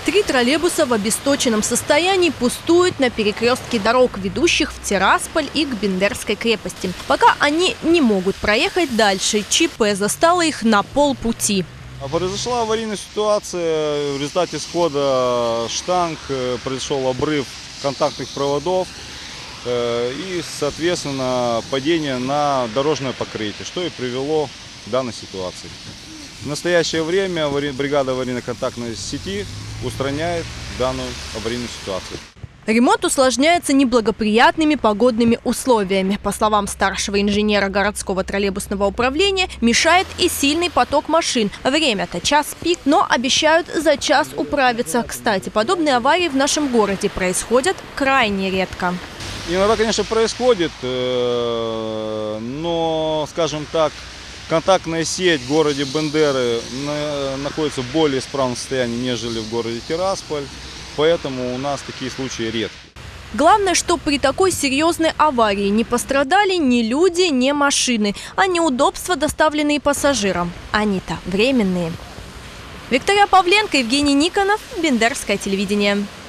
3 троллейбуса в обесточенном состоянии пустуют на перекрестке дорог, ведущих в Тирасполь и к Бендерской крепости. Пока они не могут проехать дальше, ЧП застало их на полпути. Произошла аварийная ситуация. В результате схода штанг произошел обрыв контактных проводов и, соответственно, падение на дорожное покрытие, что и привело к данной ситуации. В настоящее время бригада аварийно-контактной сети устраняет данную аварийную ситуацию. Ремонт усложняется неблагоприятными погодными условиями. По словам старшего инженера городского троллейбусного управления, мешает и сильный поток машин. Время-то час пик, но обещают за час управиться. Кстати, подобные аварии в нашем городе происходят крайне редко. Иногда, конечно, происходит, но, скажем так, контактная сеть в городе Бендеры находится в более исправном состоянии, нежели в городе Тирасполь. Поэтому у нас такие случаи редки. Главное, что при такой серьезной аварии не пострадали ни люди, ни машины, а неудобства, доставленные пассажирам. Они-то временные. Виктория Павленко, Евгений Никонов, Бендерское телевидение.